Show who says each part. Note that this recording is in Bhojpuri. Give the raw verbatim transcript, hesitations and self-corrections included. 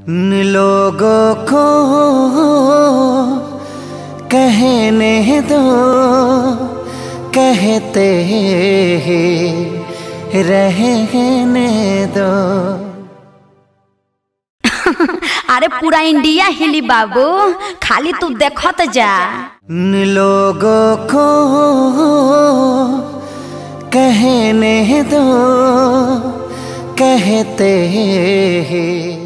Speaker 1: लोगों को कहने दो, कहते रहने दो।
Speaker 2: अरे पूरा इंडिया हिली बाबू, खाली तू देखत जा।
Speaker 1: लोगों को कहने दो, कहते